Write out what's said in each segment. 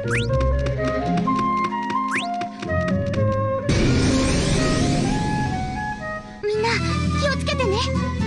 みんな気をつけてね。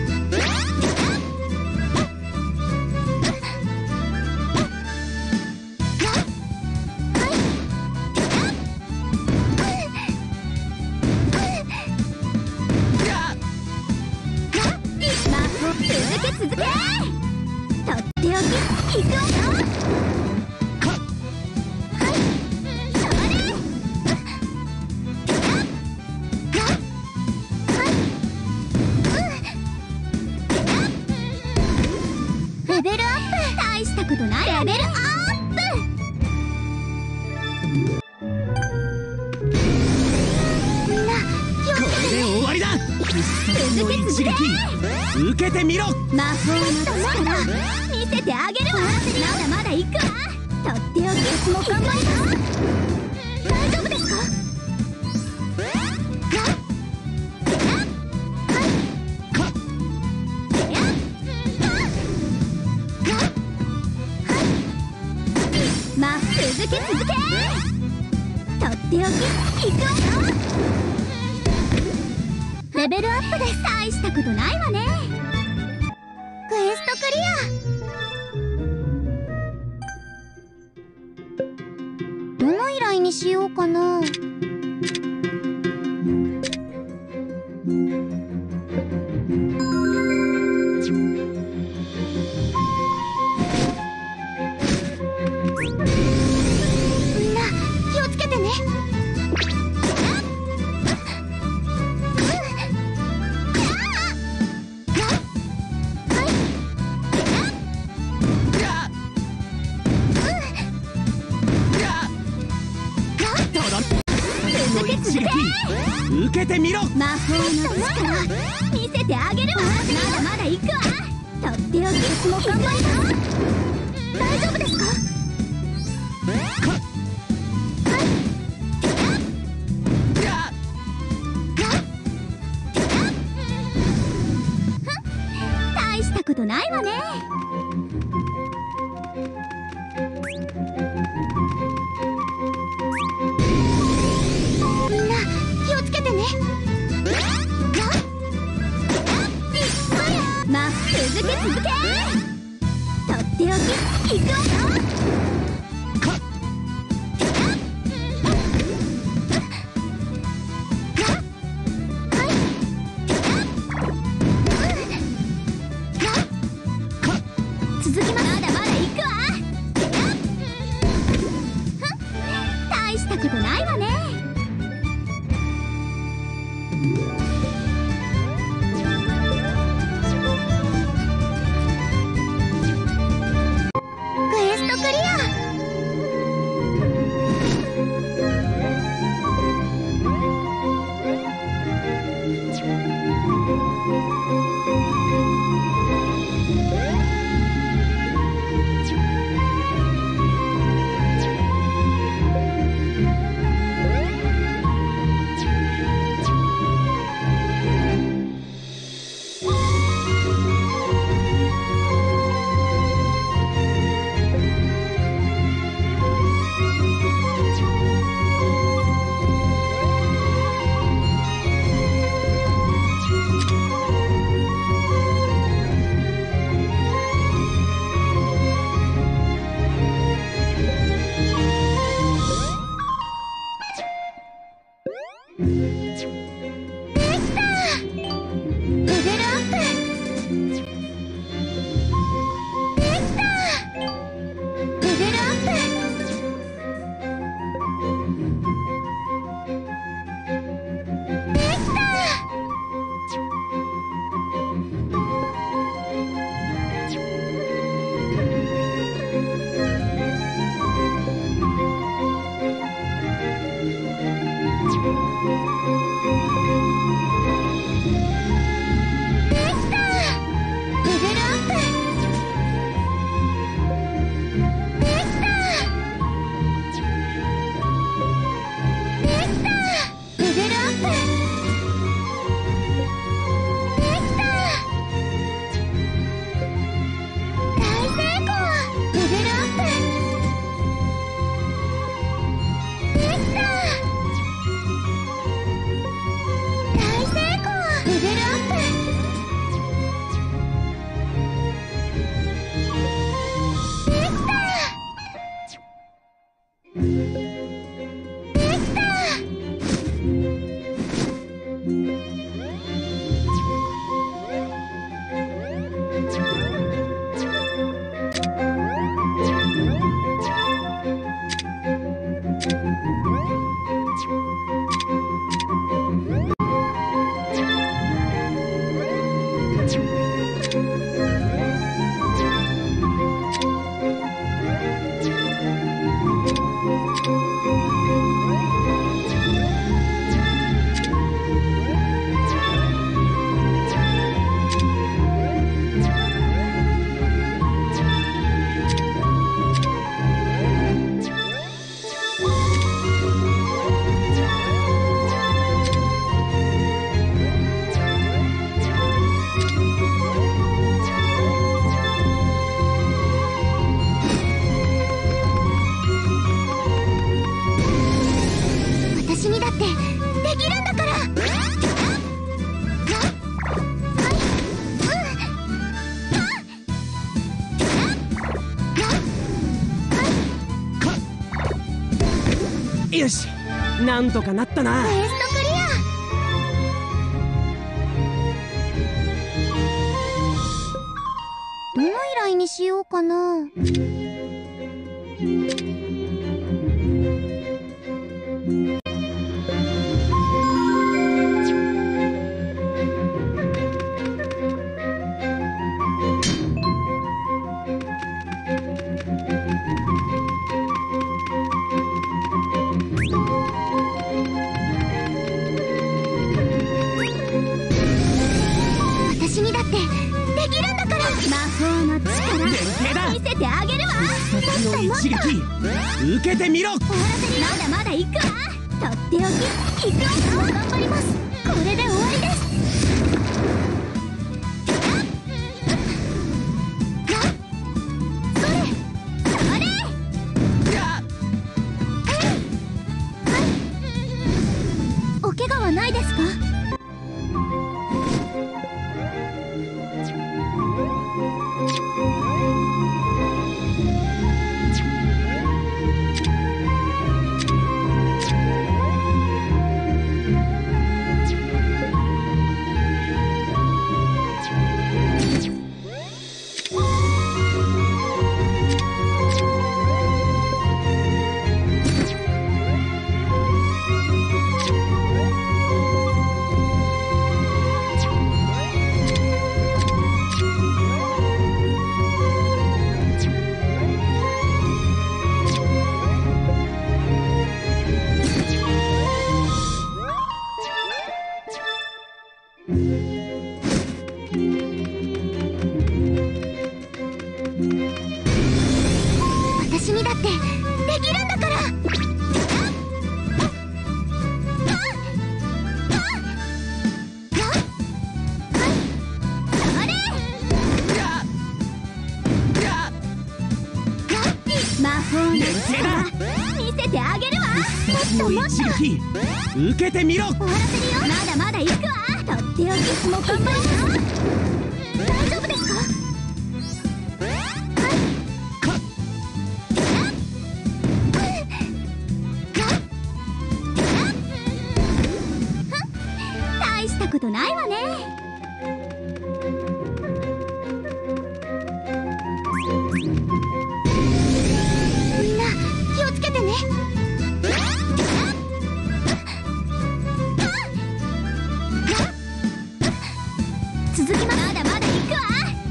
続けとっておきいくわ。レベルアップ。大したことない。レベルアップ。みんな気をつけて。これで終わりだ。続け続け。受けてみろ。魔法の力見せてあげるわ。まだまだ行くわ。とっておきも頑張ります。大丈夫ですか。続け続け。とっておきいくわ。レベルアップです。大したことないわね。クエストクリア。どの依頼にしようかな。 受けてみろ。 魔法の力見せてあげるわ。まだまだ行くわ。とっておきも頑張ります。大丈夫ですか。大したことないわね。続け続け。とっておきいくわ。続きます。まだまだ行くわ。大したことないわね。クエストクリア。 よし、なんとかなったな。 クエストクリア。どの依頼にしようかな。私にだってできるんだから。魔法の力見せてあげるわ。 先の一撃受けてみろ。 終わらせにまだまだ行くわ。とっておき行くわ。頑張ります。これで終わりです。それそれ。お怪我はないですか。私にだってできるんだから。魔法の力見せてあげるわ。もっともっと一撃受けてみろ。 終わらせるよ。まだまだ行くわ。とっておきもう頑張ります。大丈夫ですか。大したことないわね。みんな気をつけてね。続きます。まだまだ行くわ。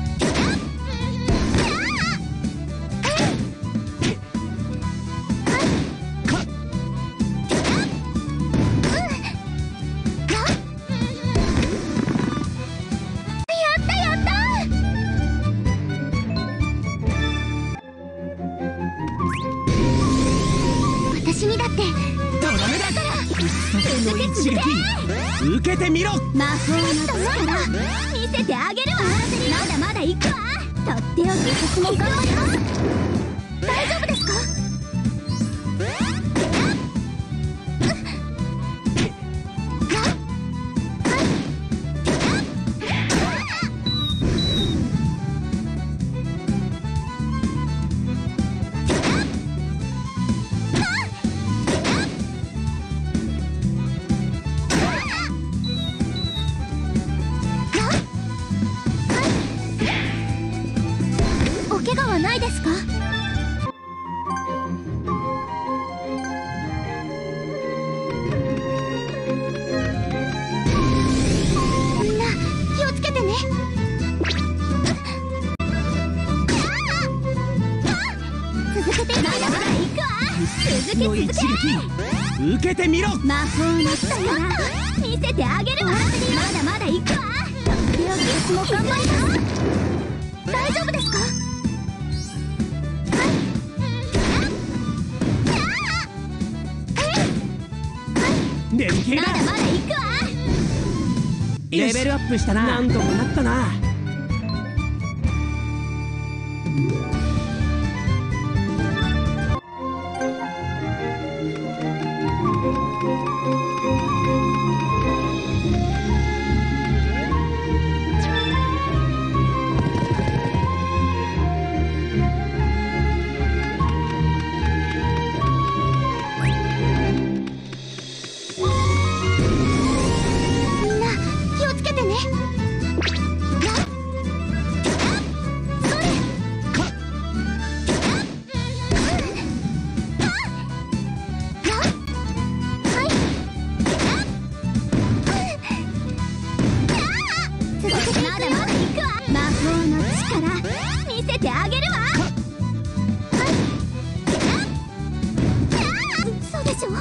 私にだってとどめだ。先の一撃受けてみろ。 魔法の力見せてあげるわ。まだまだ行くわ。とっておき僕も頑張ります。大丈夫ですか。お怪我はないですか。みんな気をつけてね。続けて。まだまだ行くわ。続けの一続け。 撃受けてみろ。 魔法の力見せてあげるわ。まだまだ行くわ。とっておきもう頑張ります。大丈夫ですか。 連携だ。 まだまだ行くわ。 レベルアップしたな。なんとかなったな。 しょ。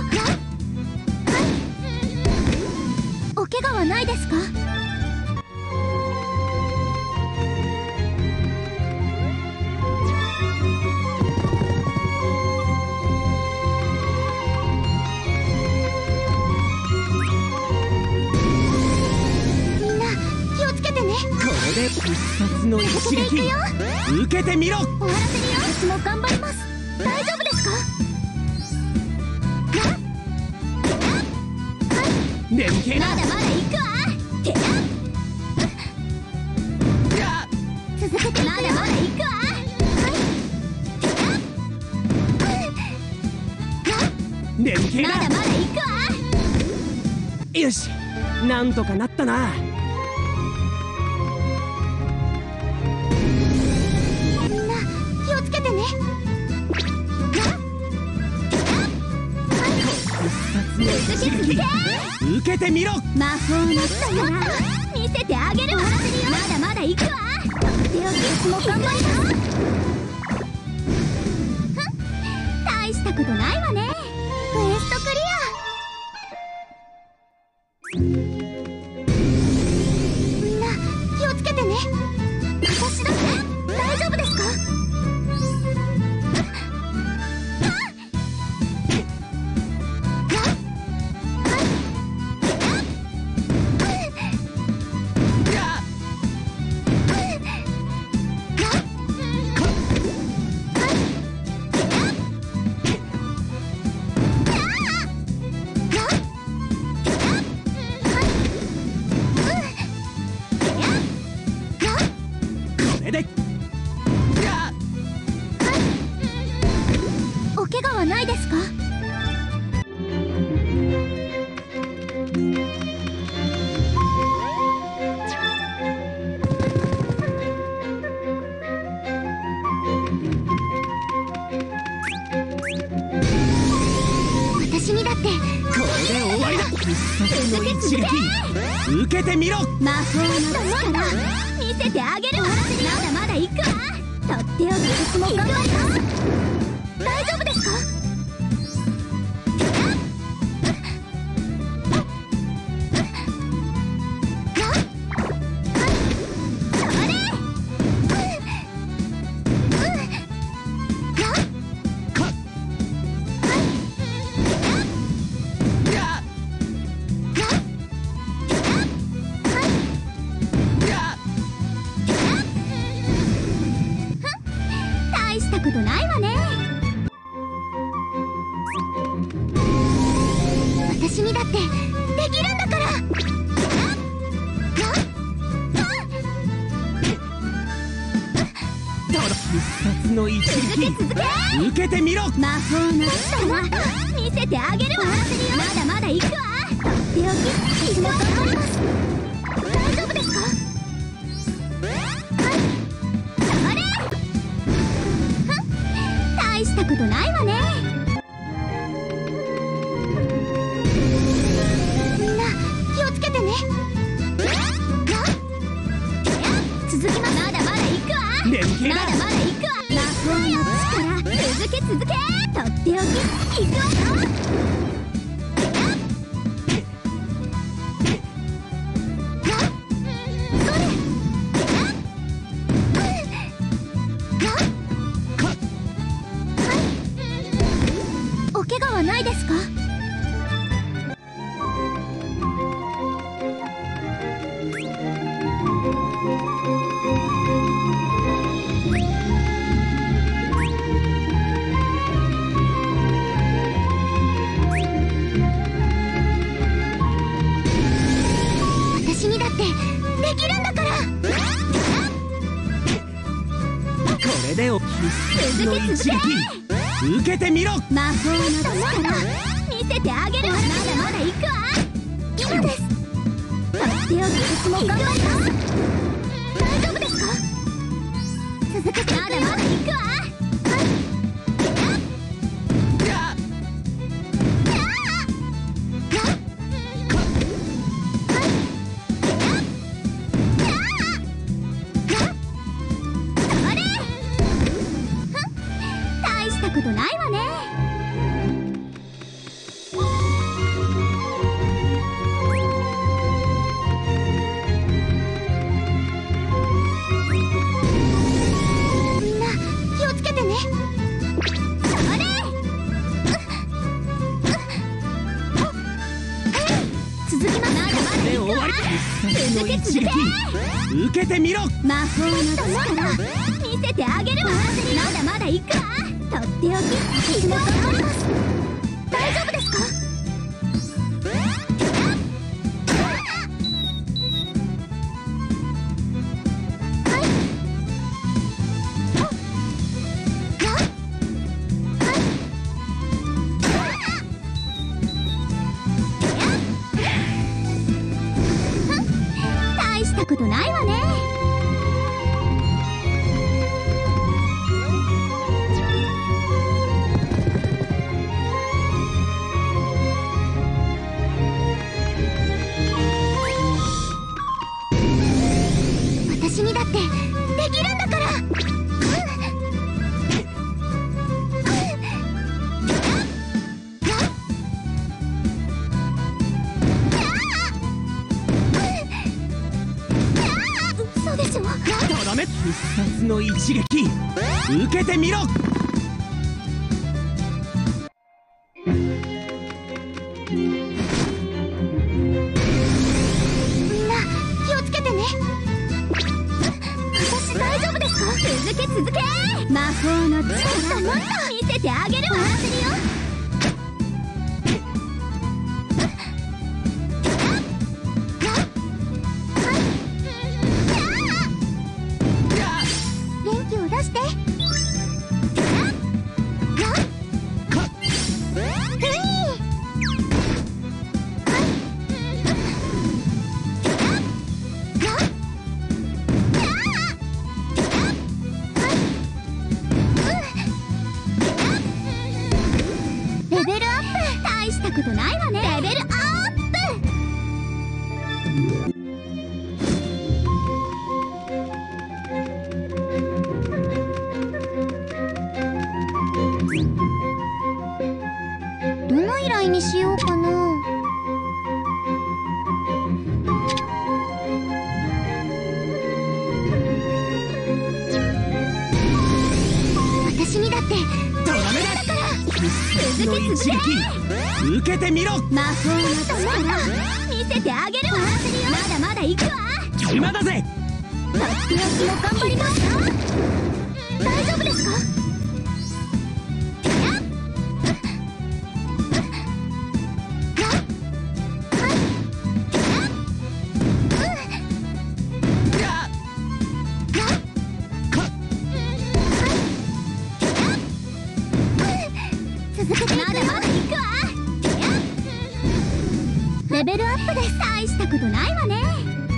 お怪我はないですか？みんな気をつけてね。 これで必殺の一撃受けてみろ。 終わらせるよ。私も頑張ります。大丈夫ですか？ 眠気な。 まだまだ行くわ。てや続けて。まだまだ行くわ。 眠気な。 まだまだ行くわ。 よし、なんとかなったな。 みんな気をつけてね。 必殺の一撃受けてみろ。 魔法の力見せてあげるわ。まだまだ行くわ。とっておき。私も頑張ります。大したことないわね。クエストクリア。みんな気をつけてね。私だって大丈夫ですか？お怪我はないですか？私にだって。 これで終わりだ。必殺の一撃受けてみろ。 魔法の力見せてあげるわ。まだまだ行くわ。とっておき。私も頑張ります。大丈夫ですか？大したことないわね。私にだってできるんだから。 必殺の一撃受けてみろ。 魔法の力見せてあげるわ。まだまだ行くわ。とっておき。私も頑張ります。大丈夫ですか？大したことないわね。みんな気をつけてね。続きます。まだまだ行くわ。 眠気な。 まだまだ行くわ。魔法の力続け続け。とっておき。行くわ。お怪我はないですか？私にだってできるんだから。 これで必殺の一撃受けてみろ。 魔法の力見せてあげるわ。まだまだ行くわ。今です。とっておき。私も頑張ります。大丈夫ですか？続けて。まだまだ行くわ。大したことないわね。 続きます。まだまだいくわ。続け続け。 受けてみろ。 魔法の力見せてあげるわ。まだまだいくわ。とっておき。私も頑張ります。大丈夫ですか？大したことないわね。私にだってできるんだから。嘘でしょ。 とどめ。必殺の一撃受けてみろ。 みんな気をつけてね。私大丈夫ですか？続け続け。魔法の力見せてあげるわ。元気を出して。レベルアップ。大したことないわね。レベルアップ。どの依頼にしようかな。私にだってできるんだから。続け続け。 受けてみろ。 魔法の力見せてあげるわ。まだまだ行くわ。 今だぜ。 とっておきも頑張ります。大丈夫ですか？続けて。まだまだ行くわ。レベルアップです。大したことないわね。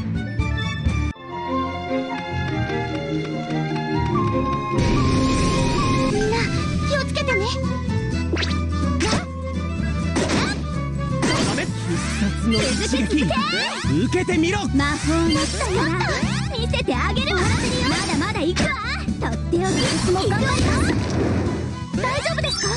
みんな気をつけてね。 とどめ。必殺の一撃受けてみろ。 魔法の力見せてあげるわ。まだまだ行くわ。とっておき。私も頑張ります。大丈夫ですか？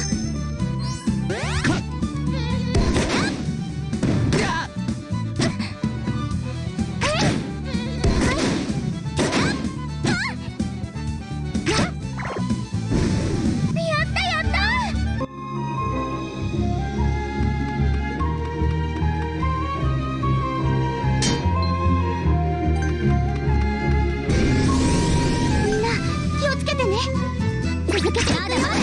みんな気をつけてね。続けて。まだまだ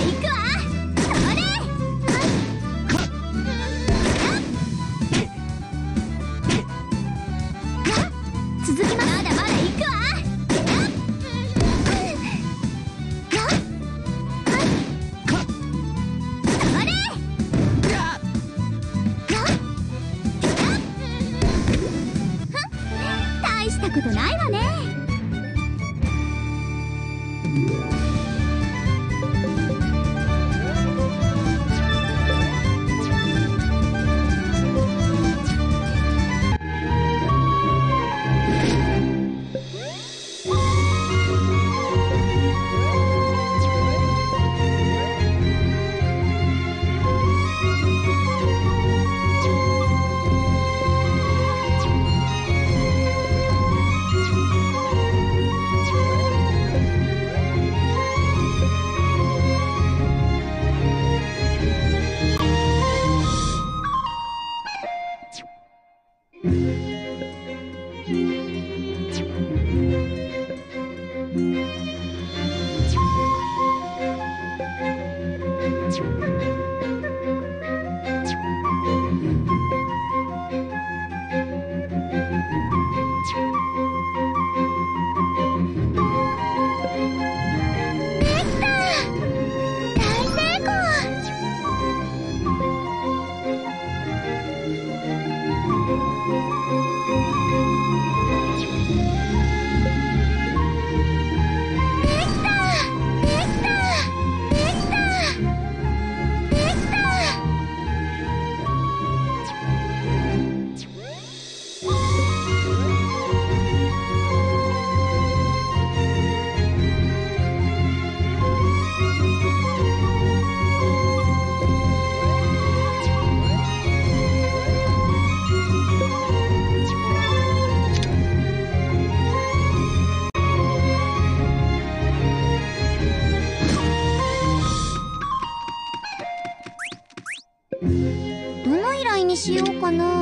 どの依頼にしようかな。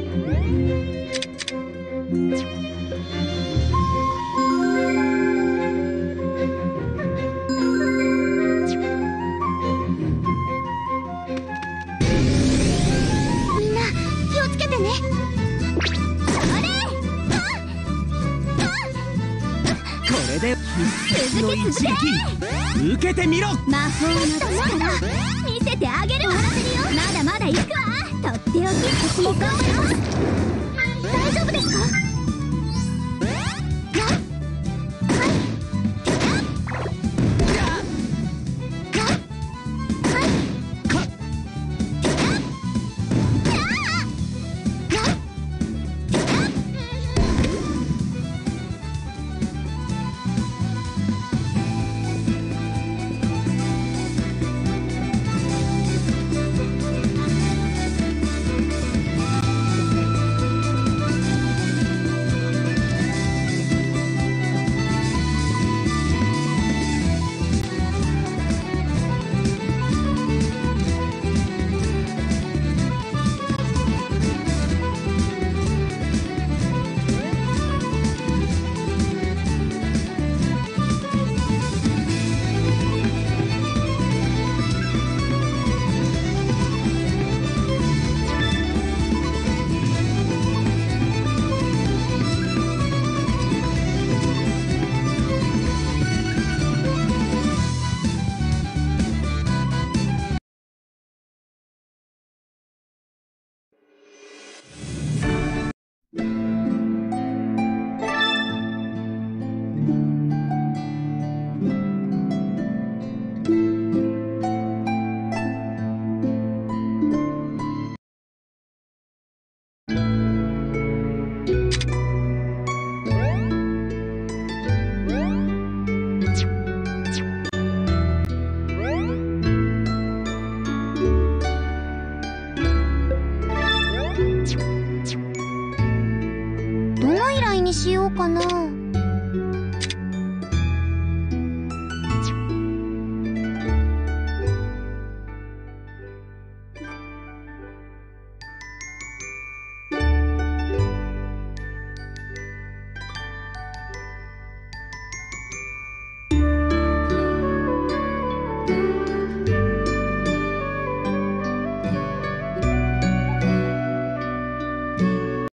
みんな気をつけてね。 これで必殺の一撃受けてみろ。 魔法の力見せてあげるわ。まだまだ行くわ。とっておき行こうよ。大丈夫ですか。どの依頼にしようかな。